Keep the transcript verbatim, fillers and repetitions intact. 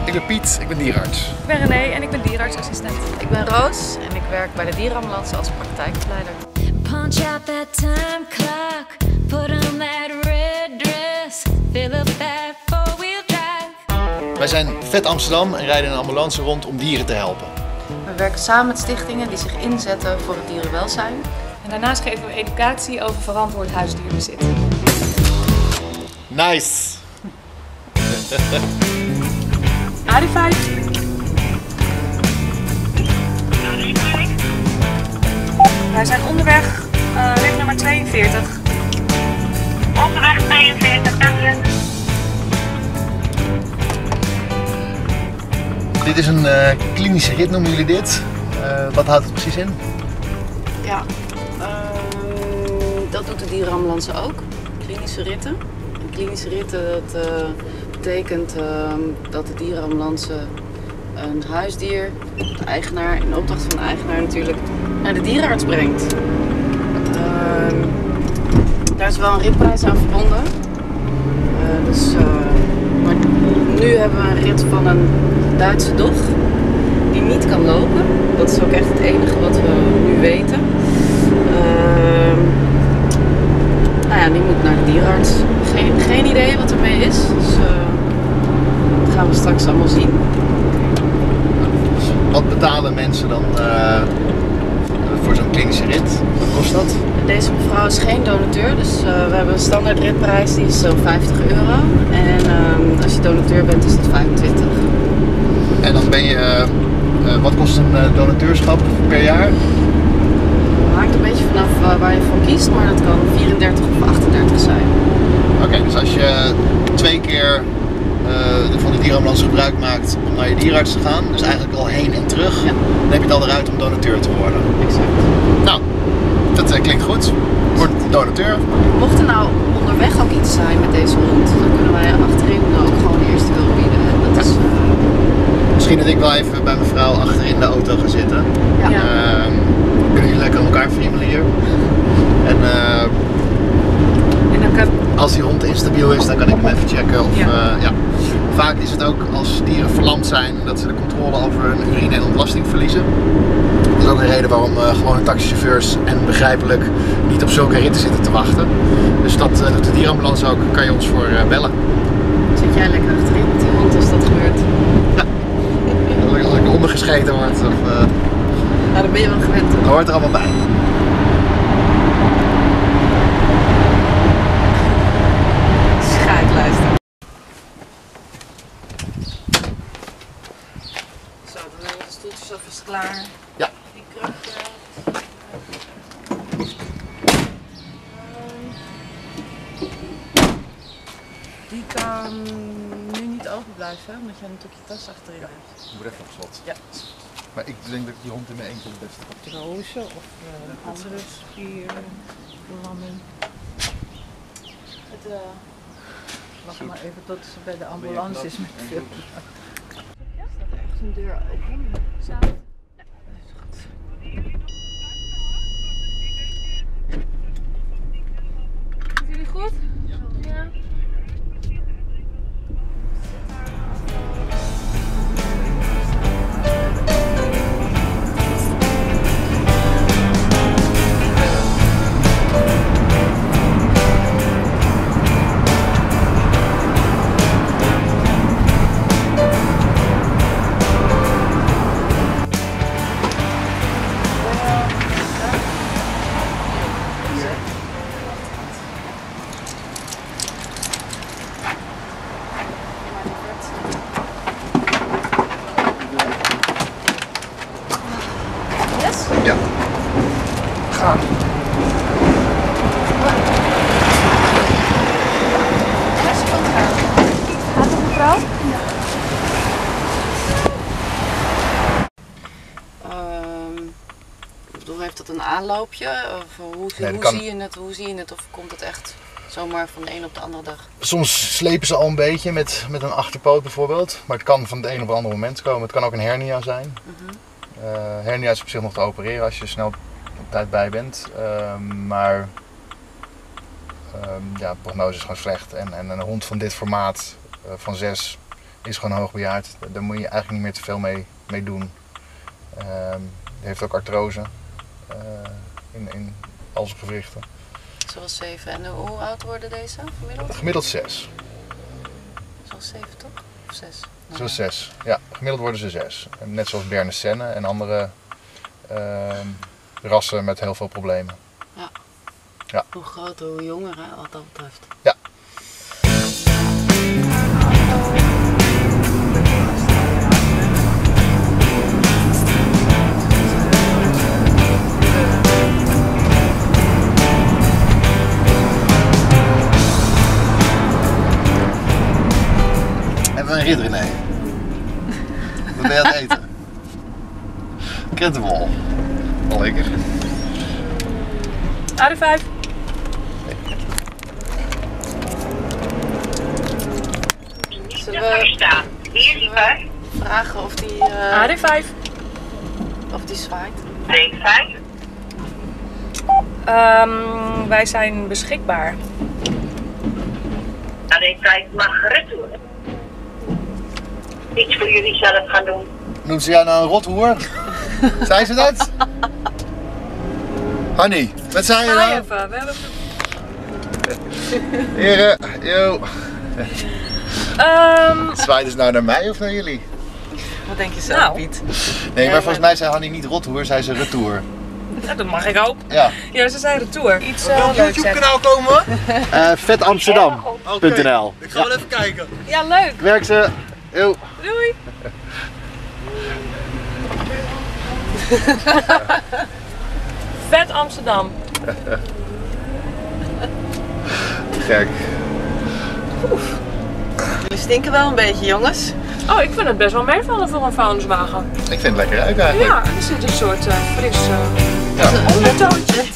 Ik ben Piet, ik ben dierenarts. Ik ben René en ik ben dierenartsassistent. Ik ben Roos en ik werk bij de dierenambulance als praktijkopleider. Punch out that time clock, put on that red dress, fill up that four-wheel drive. Wij zijn Vet Amsterdam en rijden in een ambulance rond om dieren te helpen. We werken samen met stichtingen die zich inzetten voor het dierenwelzijn. En daarnaast geven we educatie over verantwoord huisdierbezit. Nice! A D vijf. Wij zijn onderweg, uh, rit nummer tweeënveertig. Onderweg tweeënveertig, dank je. Dit is een uh, klinische rit, noemen jullie dit. Uh, wat houdt het precies in? Ja, uh, dat doet de dierenambulance ook. Klinische ritten. En klinische ritten dat, uh, betekent uh, dat de dierenambulance een huisdier, de eigenaar, in opdracht van de eigenaar natuurlijk, naar de dierenarts brengt. Uh, daar is wel een ritprijs aan verbonden. Uh, dus, uh, maar nu hebben we een rit van een Duitse dog die niet kan lopen. Dat is ook echt het enige wat we nu weten. Uh, nou ja, die moet naar de dierenarts. Geen, geen idee wat ermee is. Dus uh, dat gaan we straks allemaal zien. Wat betalen mensen dan uh, voor zo'n klinische rit? Wat kost dat? Deze mevrouw is geen donateur, dus uh, we hebben een standaard ritprijs, die is zo'n vijftig euro. En uh, als je donateur bent is dat vijfentwintig. En dan ben je, uh, wat kost een uh, donateurschap per jaar? Het hangt een beetje vanaf uh, waar je voor kiest, maar dat kan vierendertig of achtendertig zijn. Oké, okay, dus als je twee keer uh, van de dierenambulance gebruik maakt om naar je dierenarts te gaan, dus eigenlijk al heen en terug, ja. Dan heb je het al eruit om donateur te worden. Exact. Nou, dat uh, klinkt goed. Word donateur. Mocht er nou onderweg ook iets zijn met deze hond, dan kunnen wij achterin ook gewoon eerste hulp bieden. Dat is, uh... Misschien dat ik wel even bij mevrouw achterin de auto ga zitten. Ja. Uh, kunnen jullie lekker aan elkaar friemelen hier. En, uh, en dan kan... als die hond instabiel is, dan kan ik hem even checken. Of, ja. Uh, ja. Vaak is het ook als dieren verlamd zijn dat ze de controle over hun urine en ontlasting verliezen. Dat is ook een reden waarom uh, gewone taxichauffeurs en begrijpelijk niet op zulke ritten zitten te wachten. Dus dat uh, doet de dierenambulance ook, kan je ons voor uh, bellen. Zit jij lekker achterin met die hond als dat gebeurt? Ja. Als ik ondergescheten word. Of, uh, nou, dan ben je wel gewend. Dat hoort er allemaal bij. Schaakluister. Zo, dan hebben we de stoeltjes alvast klaar. Ja. Die kruk. Die kan nu niet open blijven, omdat je natuurlijk je tas achterin hebt. Ik moet even op slot. Ja. Maar ik denk dat ik die hond in mijn eentje het beste heb. Rozen of uh, andere spierverlamming. Het uh, wacht maar even tot ze bij de ambulance is met veel. Ja, staat ergens een deur open? Zo. Ja, dat is goed. Zitten jullie goed? Ja. Ja. Ja. Gaan. Gaat het mevrouw? Ja. Um, ik bedoel, heeft dat een aanloopje? Of hoe, Nee, hoe, kan... zie je het, hoe zie je het? Of komt het echt zomaar van de een op de andere dag? Soms slepen ze al een beetje met, met een achterpoot bijvoorbeeld. Maar het kan van het een op het andere moment komen. Het kan ook een hernia zijn. Uh-huh. Uh, hernia is op zich nog te opereren als je snel op tijd bij bent. Uh, maar um, ja, de prognose is gewoon slecht. En, en een hond van dit formaat, uh, van zes, is gewoon hoogbejaard. Daar moet je eigenlijk niet meer te veel mee, mee doen. Um, die heeft ook artrose uh, in, in al zijn gewrichten. Zoals zeven. En hoe oud worden deze gemiddeld? Gemiddeld zes. Zoals zeven toch? Of zes? Zoals zes. Ja, gemiddeld worden ze zes. Net zoals Berner Senne en andere uh, rassen met heel veel problemen. Ja. Ja. Hoe groter, hoe jonger hè, wat dat betreft. Ja. Hebben we een rit, René? Wat ben je aan het eten? Krentenbol. Wel lekker. A D vijf. Zullen we Staan. Hier, liever. vragen of die, uh, A D vijf. of die zwaait? D vijf. Um, wij zijn beschikbaar. A D vijf mag retour. Iets voor jullie zelf gaan doen. Noemt ze jou nou een rothoer? Zei ze dat? Hanny, wat zei je Ga nou? even, we hebben... Heren, yo. Um, Zwaaien ze nou naar mij of naar jullie? Wat denk je zelf, Nou. Piet? Nee, maar volgens mij zei Hanny niet rothoer, zei ze retour. ja, dat mag ik ook. Ja. Ja, ze zijn retour. Iets uh, Welk leuks YouTube hebben. kanaal komen we? Uh, vet amsterdam punt n l. Ik ga wel even kijken. Ja, leuk. Werk ze. Yo. Doei. Vet Amsterdam. Gek. Jullie stinken wel een beetje, jongens. Oh, ik vind het best wel meevallen voor een vuilniswagen. Ik vind het lekker uit eigenlijk. Ja, er zit een soort uh, fris uh, Ja. ondertoontje.